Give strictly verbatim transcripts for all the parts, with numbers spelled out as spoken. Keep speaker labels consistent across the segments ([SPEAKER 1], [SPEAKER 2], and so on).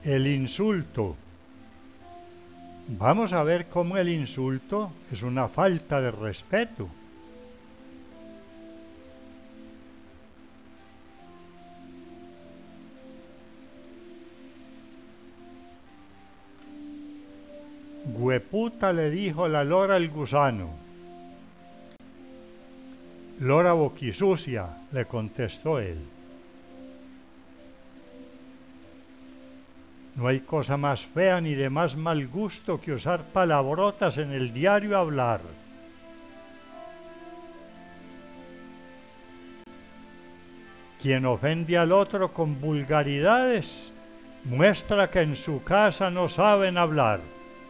[SPEAKER 1] El insulto. Vamos a ver cómo el insulto es una falta de respeto. Hueputa, le dijo la lora al gusano. Lora boquisucia, le contestó él. No hay cosa más fea ni de más mal gusto que usar palabrotas en el diario hablar. Quien ofende al otro con vulgaridades muestra que en su casa no saben hablar.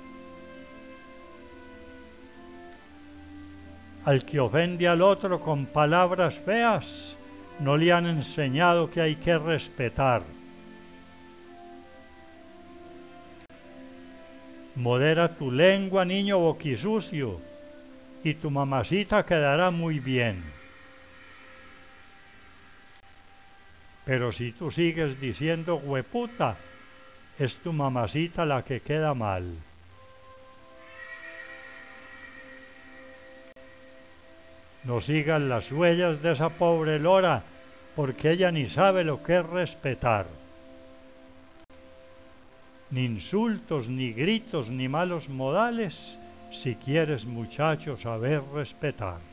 [SPEAKER 1] Al que ofende al otro con palabras feas, no le han enseñado que hay que respetar. Modera tu lengua, niño boquisucio, y tu mamacita quedará muy bien. Pero si tú sigues diciendo hueputa, es tu mamacita la que queda mal. No sigas las huellas de esa pobre lora, porque ella ni sabe lo que es respetar. Ni insultos, ni gritos, ni malos modales, si quieres, muchacho, saber respetar.